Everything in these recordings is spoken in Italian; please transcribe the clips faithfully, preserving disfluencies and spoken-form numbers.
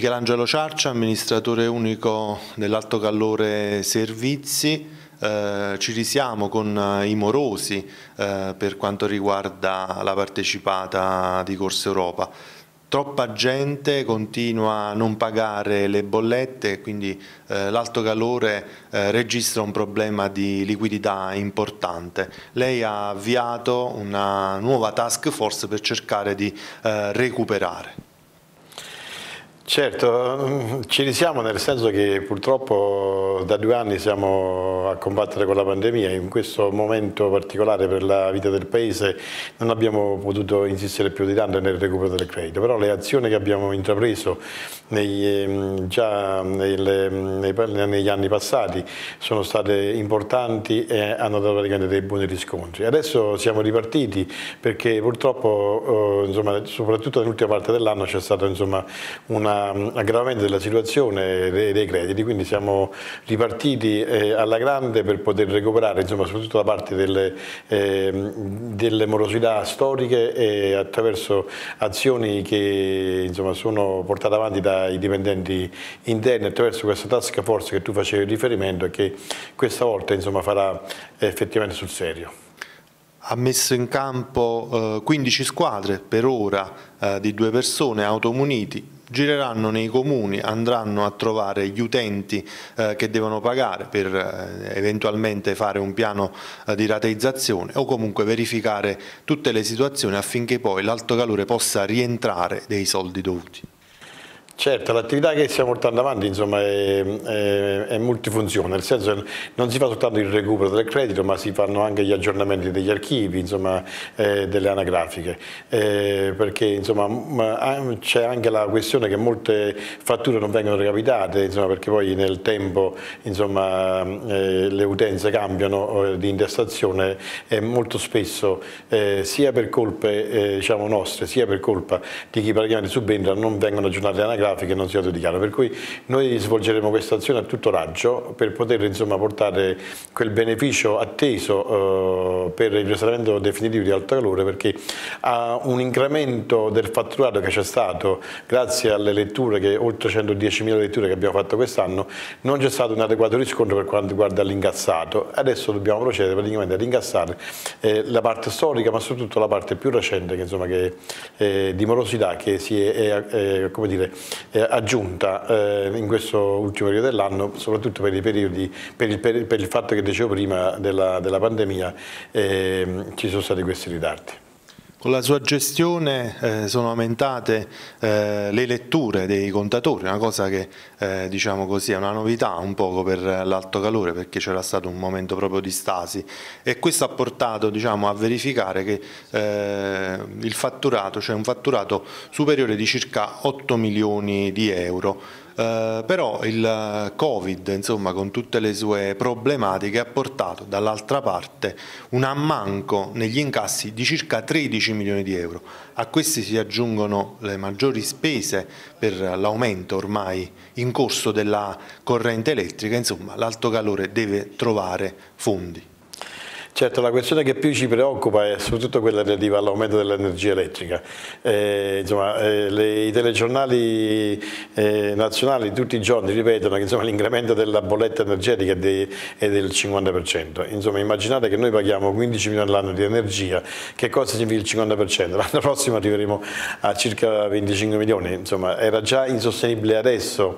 Michelangelo Ciarcia, amministratore unico dell'Alto Callore Servizi. Eh, ci risiamo con i morosi eh, per quanto riguarda la partecipata di Corsa Europa. Troppa gente continua a non pagare le bollette e quindi eh, l'Alto Calore eh, registra un problema di liquidità importante. Lei ha avviato una nuova task force per cercare di eh, recuperare. Certo, ci risiamo nel senso che purtroppo da due anni siamo a combattere con la pandemia. In questo momento particolare per la vita del Paese non abbiamo potuto insistere più di tanto nel recupero del credito, però le azioni che abbiamo intrapreso nei, già nelle, nei, negli anni passati sono state importanti e hanno dato praticamente dei buoni riscontri. Adesso siamo ripartiti perché purtroppo, eh, insomma, soprattutto nell'ultima parte dell'anno c'è stato insomma, una aggravamento della situazione dei crediti, quindi siamo ripartiti eh, alla grande per poter recuperare insomma, soprattutto la parte delle, eh, delle morosità storiche e attraverso azioni che insomma, sono portate avanti dai dipendenti interni attraverso questa task force che tu facevi riferimento e che questa volta insomma, farà effettivamente sul serio. Ha messo in campo eh, quindici squadre per ora eh, di due persone automuniti. Gireranno nei comuni, andranno a trovare gli utenti eh, che devono pagare per eh, eventualmente fare un piano eh, di rateizzazione o comunque verificare tutte le situazioni affinché poi l'Alto Calore possa rientrare dei soldi dovuti. Certo, l'attività che stiamo portando avanti insomma, è, è, è multifunzione, nel senso che non si fa soltanto il recupero del credito, ma si fanno anche gli aggiornamenti degli archivi, insomma, eh, delle anagrafiche, eh, perché c'è anche la questione che molte fatture non vengono recapitate, insomma, perché poi nel tempo insomma, eh, le utenze cambiano eh, di intestazione e molto spesso eh, sia per colpe eh, diciamo nostre, sia per colpa di chi praticamente subentra non vengono aggiornate le anagrafiche che non si autodichiarano, per cui noi svolgeremo questa azione a tutto raggio per poter insomma, portare quel beneficio atteso eh, per il risanamento definitivo di Alto Calore, perché ha un incremento del fatturato che c'è stato grazie alle letture, che oltre centodiecimila letture che abbiamo fatto quest'anno, non c'è stato un adeguato riscontro per quanto riguarda l'incassato. Adesso dobbiamo procedere praticamente ad incassare eh, la parte storica, ma soprattutto la parte più recente che, insomma, che, eh, di morosità che si è, è, è come dire, Eh, aggiunta eh, in questo ultimo periodo dell'anno, soprattutto per i periodi, per il, per, per il fatto che dicevo prima della, della pandemia eh, ci sono stati questi ritardi. Con la sua gestione eh, sono aumentate eh, le letture dei contatori, una cosa che eh, diciamo così è una novità un poco per l'Alto Calore, perché c'era stato un momento proprio di stasi e questo ha portato diciamo, a verificare che eh, il fatturato, cioè un fatturato superiore di circa otto milioni di euro. Uh, però il Covid, insomma, con tutte le sue problematiche, ha portato dall'altra parte un ammanco negli incassi di circa tredici milioni di euro. A questi si aggiungono le maggiori spese per l'aumento ormai in corso della corrente elettrica, insomma l'Alto Calore deve trovare fondi. Certo, la questione che più ci preoccupa è soprattutto quella relativa all'aumento dell'energia elettrica. Eh, insomma, eh, le, i telegiornali eh, nazionali tutti i giorni ripetono che l'incremento della bolletta energetica è, de, è del cinquanta per cento. Insomma, immaginate che noi paghiamo quindici milioni all'anno di energia, che cosa significa il cinquanta per cento? L'anno prossimo arriveremo a circa venticinque milioni. Insomma, era già insostenibile adesso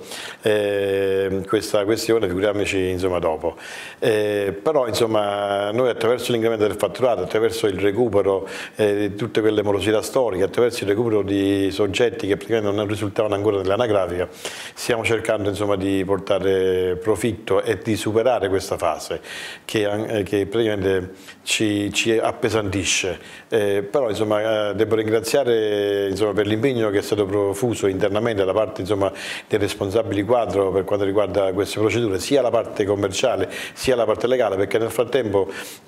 eh, questa questione, figuriamoci insomma, dopo. Eh, però insomma, noi attraverso l'incremento del fatturato, attraverso il recupero eh, di tutte quelle morosità storiche, attraverso il recupero di soggetti che praticamente non risultavano ancora nell'anagrafica, stiamo cercando insomma, di portare profitto e di superare questa fase che, eh, che praticamente ci, ci appesantisce. Eh, però insomma, eh, devo ringraziare insomma, per l'impegno che è stato profuso internamente da parte insomma, dei responsabili quadro per quanto riguarda queste procedure, sia la parte commerciale sia la parte legale, perché nel frattempo eh,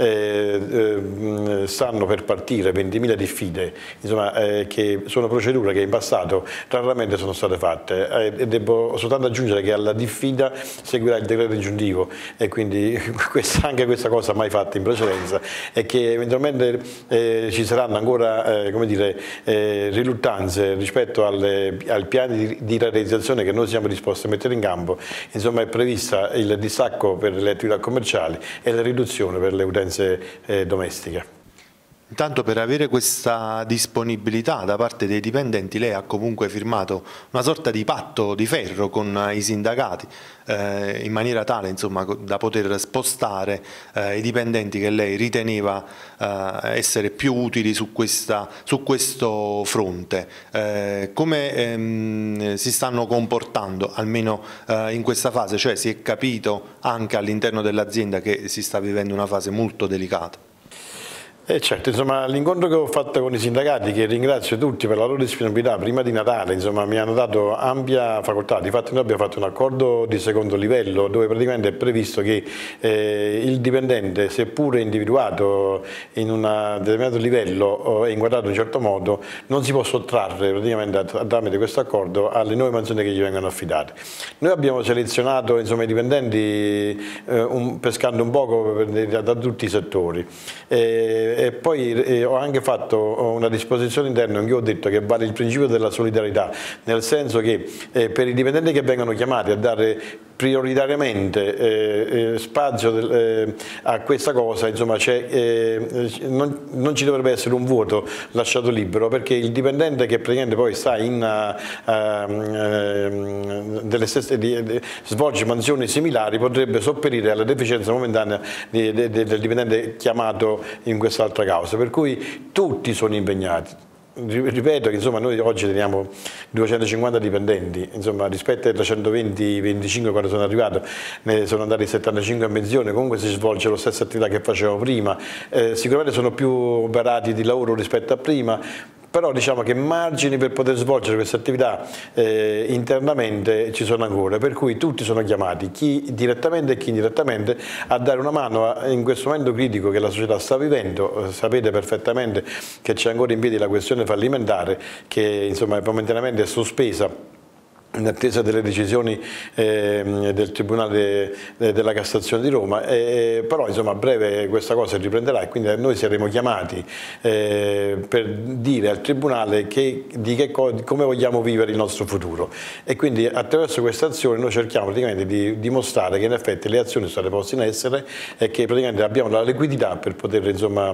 eh, eh, stanno per partire ventimila diffide, insomma, eh, che sono procedure che in passato raramente sono state fatte, eh, e devo soltanto aggiungere che alla diffida seguirà il decreto ingiuntivo e quindi questa, anche questa cosa mai fatta in precedenza, e che eventualmente eh, ci saranno ancora eh, come dire, eh, riluttanze rispetto alle, al piano di, di realizzazione che noi siamo disposti a mettere in campo. Insomma, è prevista il distacco per le attività commerciali e la riduzione per le utenze eh, domestiche. Intanto, per avere questa disponibilità da parte dei dipendenti, lei ha comunque firmato una sorta di patto di ferro con i sindacati, eh, in maniera tale, insomma, da poter spostare eh, i dipendenti che lei riteneva eh, essere più utili su, questa, su questo fronte. Eh, come ehm, si stanno comportando, almeno eh, in questa fase? Cioè, si è capito anche all'interno dell'azienda che si sta vivendo una fase molto delicata? Eh certo, insomma, l'incontro che ho fatto con i sindacati, che ringrazio tutti per la loro disponibilità prima di Natale, insomma, mi hanno dato ampia facoltà. Difatti noi abbiamo fatto un accordo di secondo livello dove praticamente è previsto che eh, il dipendente, seppure individuato in un determinato livello e inquadrato in un certo modo, non si può sottrarre praticamente tramite questo accordo alle nuove mansioni che gli vengono affidate. Noi abbiamo selezionato, insomma, i dipendenti eh, un, pescando un poco da, da tutti i settori. Eh, E poi eh, ho anche fatto una disposizione interna in cui ho detto che vale il principio della solidarietà, nel senso che eh, per i dipendenti che vengono chiamati a dare prioritariamente eh, eh, spazio del, eh, a questa cosa, insomma, eh, non, non ci dovrebbe essere un vuoto lasciato libero, perché il dipendente che praticamente poi sta in uh, uh, delle stesse, di, di, svolge mansioni similari, potrebbe sopperire alla deficienza momentanea di, di, di, del dipendente chiamato in quest'altra causa, per cui tutti sono impegnati. Ripeto che, insomma, noi oggi teniamo duecentocinquanta dipendenti, insomma, rispetto ai trecentoventi venticinque quando sono arrivato ne sono andati settantacinque a pensione. Comunque si svolge la stessa attività che facevo prima, eh, sicuramente sono più oberati di lavoro rispetto a prima, però diciamo che margini per poter svolgere queste attività eh, internamente ci sono ancora, per cui tutti sono chiamati, chi direttamente e chi indirettamente, a dare una mano a, in questo momento critico che la società sta vivendo. Eh, sapete perfettamente che c'è ancora in piedi la questione fallimentare, che insomma momentaneamente è sospesa in attesa delle decisioni eh, del Tribunale de, della Cassazione di Roma, eh, però insomma a breve questa cosa riprenderà, e quindi noi saremo chiamati eh, per dire al Tribunale che, di che, come vogliamo vivere il nostro futuro, e quindi attraverso questa azione noi cerchiamo praticamente di dimostrare che in effetti le azioni sono state poste in essere e che praticamente abbiamo la liquidità per poter, insomma,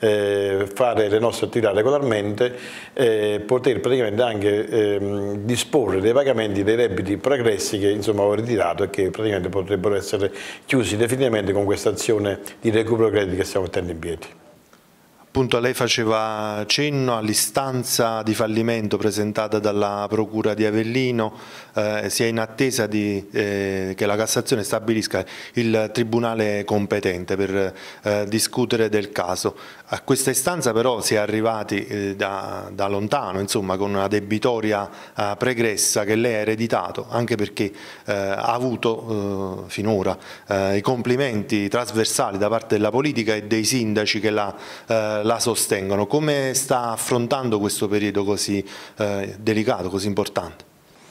eh, fare le nostre attività regolarmente, eh, poter praticamente anche eh, disporre dei pagamenti dei debiti pregressi che, insomma, ho ritirato e che praticamente potrebbero essere chiusi definitivamente con questa azione di recupero crediti che stiamo mettendo in piedi. Appunto, lei faceva cenno all'istanza di fallimento presentata dalla Procura di Avellino, eh, si è in attesa di, eh, che la Cassazione stabilisca il tribunale competente per eh, discutere del caso. A questa istanza però si è arrivati eh, da, da lontano, insomma, con una debitoria eh, pregressa che lei ha ereditato, anche perché eh, ha avuto eh, finora eh, i complimenti trasversali da parte della politica e dei sindaci che la eh, la sostengono. Come sta affrontando questo periodo così eh, delicato, così importante?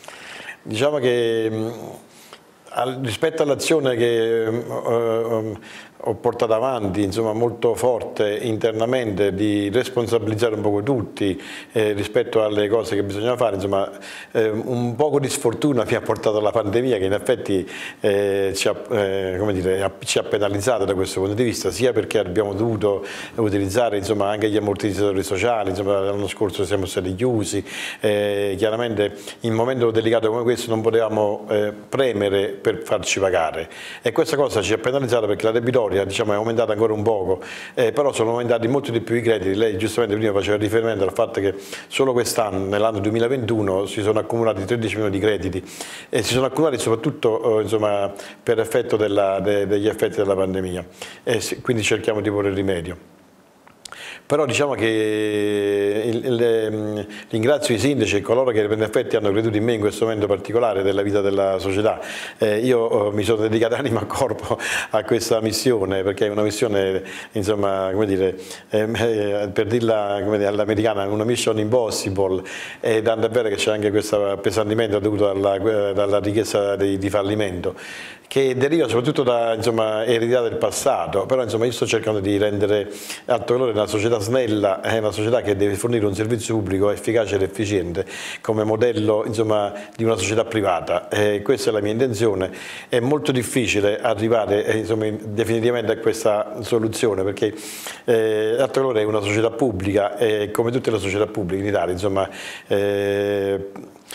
Diciamo che mh, al, rispetto all'azione che uh, ho portato avanti, insomma, molto forte internamente, di responsabilizzare un poco tutti eh, rispetto alle cose che bisognava fare, insomma, eh, un poco di sfortuna mi ha portato la pandemia, che in effetti eh, ci, ha, eh, come dire, ci ha penalizzato da questo punto di vista, sia perché abbiamo dovuto utilizzare, insomma, anche gli ammortizzatori sociali, insomma, l'anno scorso siamo stati chiusi, eh, chiaramente in un momento delicato come questo non potevamo eh, premere per farci pagare, e questa cosa ci ha penalizzato perché la debitoria, diciamo, è aumentata ancora un poco, eh, però sono aumentati molto di più i crediti. Lei giustamente prima faceva riferimento al fatto che solo quest'anno, nell'anno duemilaventuno, si sono accumulati tredici milioni di crediti, e si sono accumulati soprattutto eh, insomma, per effetto della, de, degli effetti della pandemia, e quindi cerchiamo di porre rimedio. Però diciamo che il, il, ringrazio i sindaci e coloro che in effetti hanno creduto in me in questo momento particolare della vita della società. Eh, io mi sono dedicato anima e corpo a questa missione, perché è una missione, insomma, come dire, eh, per dirla all'americana, una mission impossible, e tanto è vero che c'è anche questo appesantimento dovuto alla, dalla richiesta di, di fallimento, che deriva soprattutto da, insomma, eredità del passato. Però insomma, io sto cercando di rendere Alto Calore una società snella, è una società che deve fornire un servizio pubblico efficace ed efficiente come modello, insomma, di una società privata. Eh, questa è la mia intenzione. È molto difficile arrivare eh, insomma, definitivamente a questa soluzione, perché eh, Alto Calore è una società pubblica e come tutte le società pubbliche in Italia, insomma, eh,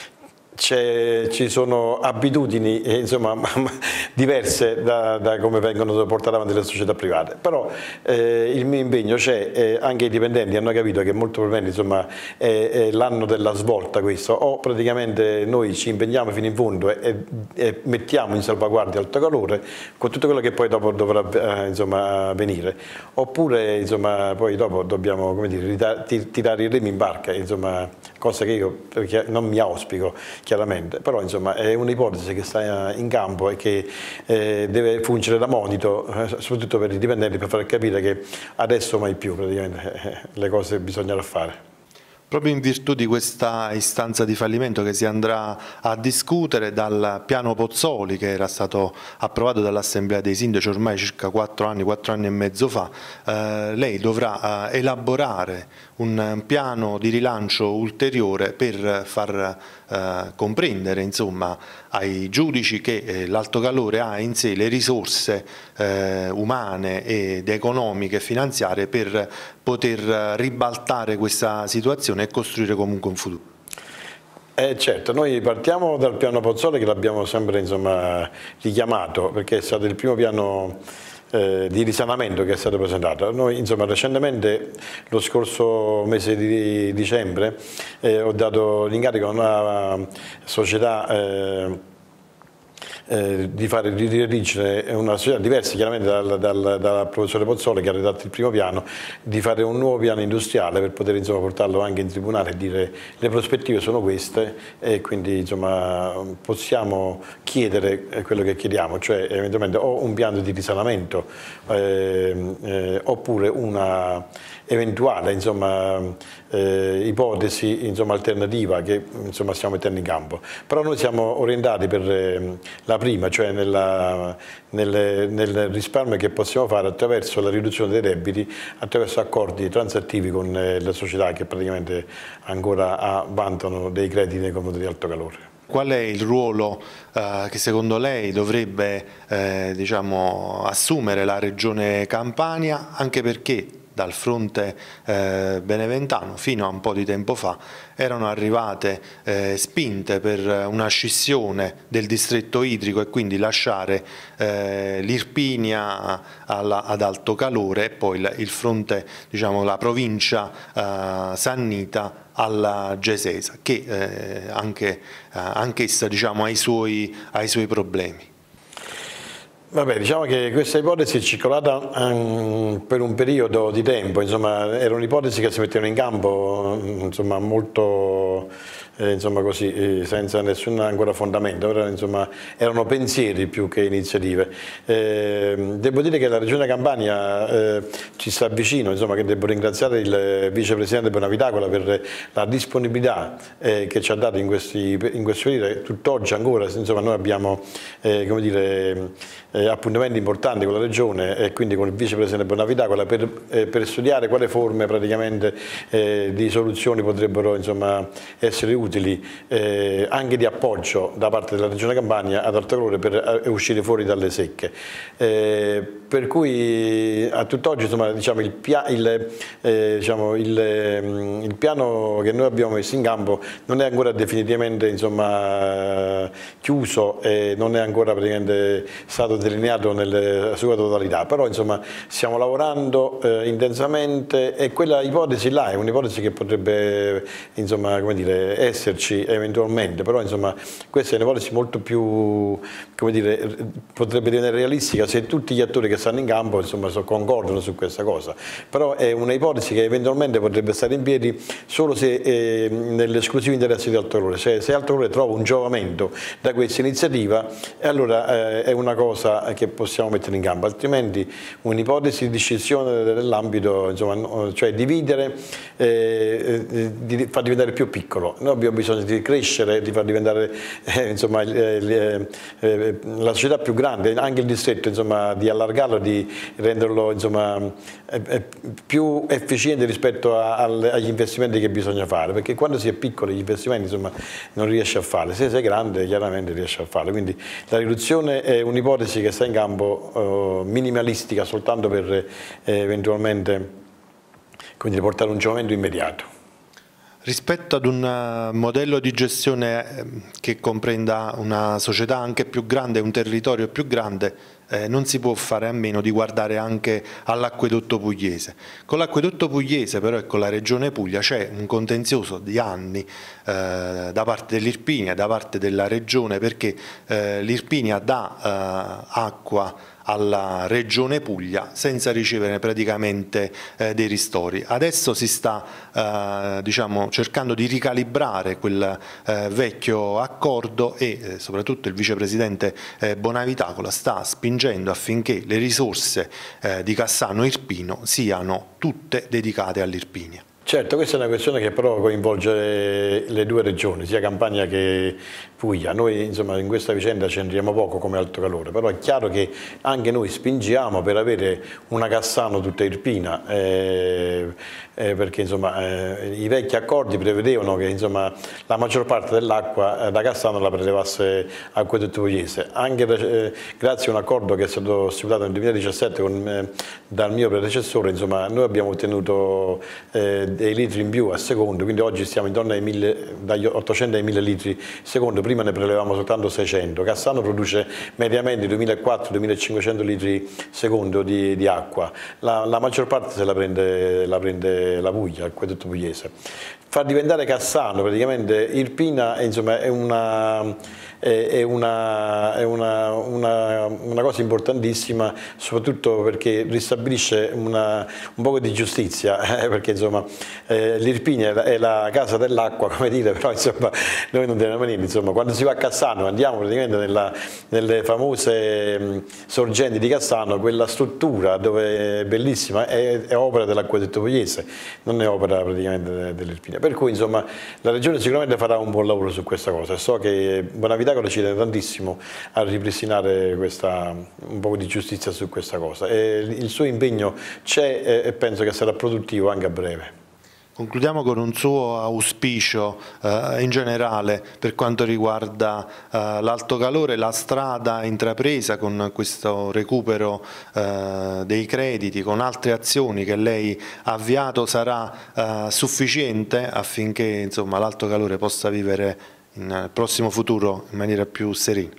ci sono abitudini eh, insomma, diverse da, da come vengono portate avanti le società private. Però eh, il mio impegno c'è, eh, anche i dipendenti hanno capito che molto probabilmente insomma, è, è l'anno della svolta questo, o praticamente noi ci impegniamo fino in fondo e, e, e mettiamo in salvaguardia Alto Calore con tutto quello che poi dopo dovrà eh, insomma, venire, oppure insomma, poi dopo dobbiamo, come dire, tirare i remi in barca, insomma, cosa che io perché non mi auspico chiaramente, però insomma è un'ipotesi che sta in campo e che eh, deve fungere da monito, eh, soprattutto per i dipendenti, per far capire che adesso mai più praticamente eh, le cose bisognerà fare. Proprio in virtù di questa istanza di fallimento che si andrà a discutere, dal piano Pozzoli che era stato approvato dall'Assemblea dei Sindaci ormai circa quattro anni, quattro anni e mezzo fa, eh, lei dovrà eh, elaborare un piano di rilancio ulteriore per far eh, comprendere, insomma, ai giudici che eh, l'Alto Calore ha in sé le risorse eh, umane ed economiche e finanziarie per poter ribaltare questa situazione e costruire comunque un futuro. Eh certo, noi partiamo dal piano Pozzoli che l'abbiamo sempre insomma, richiamato, perché è stato il primo piano eh, di risanamento che è stato presentato. Noi insomma, recentemente, lo scorso mese di dicembre, eh, ho dato l'incarico a una società eh, Eh, di fare di redigere una società diversa chiaramente dal, dal, dal professore Pozzoli che ha redatto il primo piano, di fare un nuovo piano industriale per poter insomma, portarlo anche in tribunale e dire le prospettive sono queste, e quindi insomma, possiamo chiedere quello che chiediamo, cioè eventualmente o un piano di risanamento eh, eh, oppure una eventuale insomma, eh, ipotesi insomma, alternativa che insomma, stiamo mettendo in campo. Però noi siamo orientati per eh, la prima, cioè nella, nel, nel risparmio che possiamo fare attraverso la riduzione dei debiti, attraverso accordi transattivi con eh, le società che praticamente ancora ah, vantano dei crediti nei confronti di Alto Calore. Qual è il ruolo eh, che secondo lei dovrebbe eh, diciamo, assumere la Regione Campania, anche perché dal fronte eh, beneventano fino a un po' di tempo fa erano arrivate eh, spinte per una scissione del distretto idrico e quindi lasciare eh, l'Irpinia ad Alto Calore e poi il, il fronte, diciamo, la provincia eh, sannita alla Gesesa, che eh, anche, eh, anch'essa diciamo, ha, i suoi, ha i suoi problemi. Vabbè, diciamo che questa ipotesi è circolata um, per un periodo di tempo, insomma, era un'ipotesi che si mettevano in campo insomma, molto eh, insomma così, eh, senza nessun ancora fondamento, Ora, insomma, erano pensieri più che iniziative. Eh, devo dire che la Regione Campania eh, ci sta vicino, insomma, che devo ringraziare il vicepresidente Bonavitacola per la disponibilità eh, che ci ha dato in questi, in questi periodi. Tutt'oggi ancora insomma, noi abbiamo eh, come dire, eh, appuntamenti importanti con la Regione e quindi con il vicepresidente Bonavitacola per, eh, per studiare quale forme praticamente eh, di soluzioni potrebbero insomma, essere utili eh, anche di appoggio da parte della Regione Campania ad Alto Calore per eh, uscire fuori dalle secche. Eh, per cui a tutt'oggi insomma, diciamo, il, pia il, eh, diciamo, il, il piano che noi abbiamo messo in campo non è ancora definitivamente insomma, chiuso e non è ancora praticamente stato delineato nella sua totalità, però insomma, stiamo lavorando eh, intensamente e quella ipotesi là è un'ipotesi che potrebbe insomma, come dire, essere esserci eventualmente, però insomma questa è un'ipotesi molto più, come dire, potrebbe diventare realistica se tutti gli attori che stanno in campo insomma concordano su questa cosa, però è un'ipotesi che eventualmente potrebbe stare in piedi solo se eh, nell'esclusivo interesse di Alto Calore, cioè se Alto Calore trova un giovamento da questa iniziativa, e allora eh, è una cosa che possiamo mettere in campo, altrimenti un'ipotesi di scisione dell'ambito, insomma, cioè dividere, eh, di far diventare più piccolo. Noi abbiamo bisogno di crescere, di far diventare eh, insomma, eh, eh, la società più grande, anche il distretto, insomma, di allargarlo, di renderlo insomma, eh, eh, più efficiente rispetto a, a, agli investimenti che bisogna fare, perché quando si è piccoli gli investimenti insomma, non riesce a farli, se sei grande chiaramente riesce a farli, quindi la riduzione è un'ipotesi che sta in campo eh, minimalistica soltanto per eh, eventualmente quindi, portare un giovamento immediato. Rispetto ad un modello di gestione che comprenda una società anche più grande, un territorio più grande, eh, non si può fare a meno di guardare anche all'acquedotto pugliese. Con l'acquedotto pugliese però e con la regione Puglia c'è un contenzioso di anni eh, da parte dell'Irpinia, da parte della regione, perché eh, l'Irpinia dà eh, acqua alla regione Puglia senza ricevere praticamente eh, dei ristori. Adesso si sta eh, diciamo, cercando di ricalibrare quel eh, vecchio accordo e eh, soprattutto il vicepresidente eh, Bonavitacola sta spingendo affinché le risorse eh, di Cassano Irpino siano tutte dedicate all'Irpinia. Certo, questa è una questione che però coinvolge le due regioni, sia Campania che Puglia. Noi insomma in questa vicenda ci entriamo poco come Alto Calore, però è chiaro che anche noi spingiamo per avere una Cassano tutta irpina, eh, eh, perché insomma eh, i vecchi accordi prevedevano che insomma la maggior parte dell'acqua eh, da Cassano la prelevasse Acquedotto Pugliese, anche eh, grazie a un accordo che è stato stipulato nel duemiladiciassette con, eh, dal mio predecessore, insomma noi abbiamo ottenuto eh, dei litri in più a secondo, quindi oggi stiamo intorno ai mille, dagli ottocento ai mille litri secondo, prima ne prelevavamo soltanto seicento. Cassano produce mediamente duemilaquattrocento duemilacinquecento litri secondo di, di acqua, la, la maggior parte se la prende la, prende la Puglia, Acquedotto Pugliese. Far diventare Cassano praticamente Irpina insomma, è una... è una, è una, una, una cosa importantissima, soprattutto perché ristabilisce una, un po' di giustizia, eh, perché insomma eh, l'Irpinia è la casa dell'acqua, come dire, però insomma noi non teniamo niente, insomma quando si va a Cassano andiamo praticamente nella, nelle famose mh, sorgenti di Cassano, quella struttura dove è bellissima è, è opera dell'Acquedotto Pugliese, non è opera praticamente dell'Irpinia, per cui insomma la regione sicuramente farà un buon lavoro su questa cosa, so che Bonavitacola ci tiene tantissimo a ripristinare questa, un po' di giustizia su questa cosa e il suo impegno c'è e penso che sarà produttivo anche a breve. Concludiamo con un suo auspicio eh, in generale per quanto riguarda eh, l'Alto Calore, la strada intrapresa con questo recupero eh, dei crediti, con altre azioni che lei ha avviato, sarà eh, sufficiente affinché l'Alto Calore possa vivere nel prossimo futuro in maniera più serena?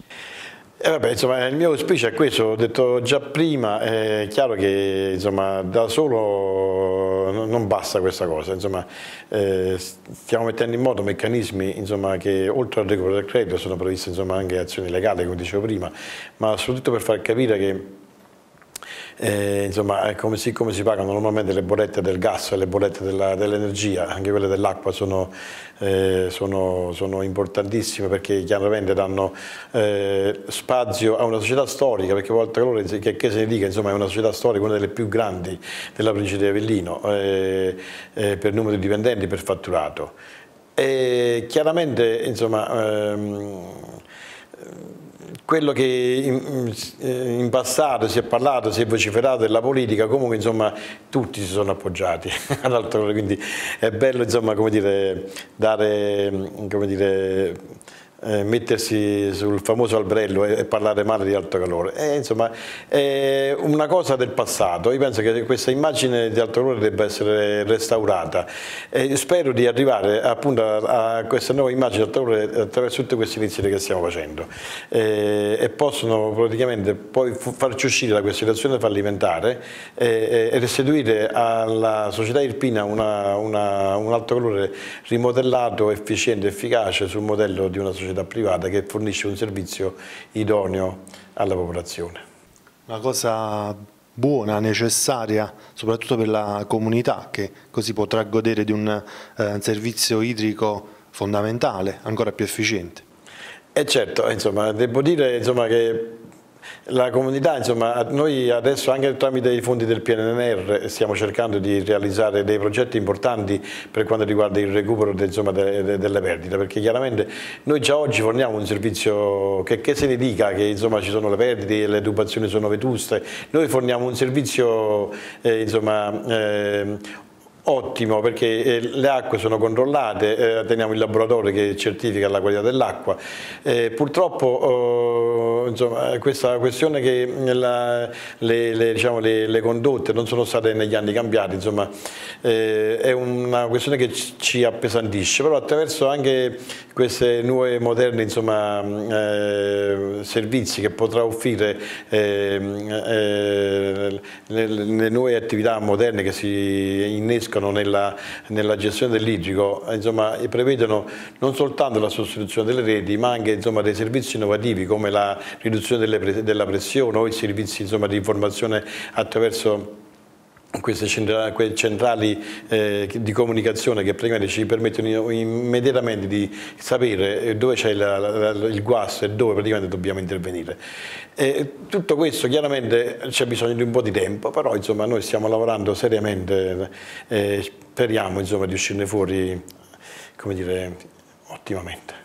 Eh vabbè, insomma, il mio auspicio è questo, l'ho detto già prima, è chiaro che insomma, da solo non basta questa cosa, insomma, eh, stiamo mettendo in moto meccanismi insomma, che oltre al recupero del credito sono previste insomma, anche azioni legali, come dicevo prima, ma soprattutto per far capire che Eh, insomma, come si, come si pagano normalmente le bollette del gas e le bollette dell'energia, anche quelle dell'acqua sono, eh, sono, sono importantissime perché chiaramente danno eh, spazio a una società storica, perché Alto Calore, che, che se ne dica, insomma, è una società storica, una delle più grandi della provincia di Avellino, eh, eh, per numero di dipendenti, per fatturato. E chiaramente, insomma, ehm, quello che in, in passato si è parlato, si è vociferato della politica, comunque insomma tutti si sono appoggiati ad Alto Calore, quindi è bello insomma come dire, dare come dire, eh, mettersi sul famoso alberello e, e parlare male di alto calore. E, insomma, è una cosa del passato. Io penso che questa immagine di alto calore debba essere restaurata e spero di arrivare appunto a, a questa nuova immagine di alto calore attraverso tutte queste iniziative che stiamo facendo e, e possono praticamente poi farci uscire da questa situazione fallimentare e, e restituire alla società irpina una, una, un alto calore rimodellato, efficiente, efficace sul modello di una società privata che fornisce un servizio idoneo alla popolazione. Una cosa buona, necessaria, soprattutto per la comunità che così potrà godere di un, eh, un servizio idrico fondamentale, ancora più efficiente. E certo, insomma, devo dire insomma, che la comunità, insomma, noi adesso anche tramite i fondi del P N R R stiamo cercando di realizzare dei progetti importanti per quanto riguarda il recupero de, insomma, de, de, delle perdite, perché chiaramente noi già oggi forniamo un servizio che, che se ne dica che insomma, ci sono le perdite, le tubazioni sono vetuste, noi forniamo un servizio eh, insomma, eh, ottimo, perché eh, le acque sono controllate, eh, teniamo il laboratorio che certifica la qualità dell'acqua. Eh, purtroppo eh, insomma, questa questione che la, le, le, diciamo, le, le condotte non sono state negli anni cambiate, insomma, eh, è una questione che ci appesantisce, però attraverso anche queste nuove moderne insomma, eh, servizi che potrà offrire eh, eh, le, le nuove attività moderne che si innescano Nella, nella gestione dell'idrico, insomma, prevedono non soltanto la sostituzione delle reti, ma anche insomma, dei servizi innovativi come la riduzione delle, della pressione o i servizi insomma, di informazione attraverso queste centrali eh, di comunicazione che praticamente ci permettono immediatamente di sapere dove c'è il guasto e dove praticamente dobbiamo intervenire. E tutto questo chiaramente c'è bisogno di un po' di tempo, però insomma, noi stiamo lavorando seriamente e speriamo insomma, di uscirne fuori come dire, ottimamente.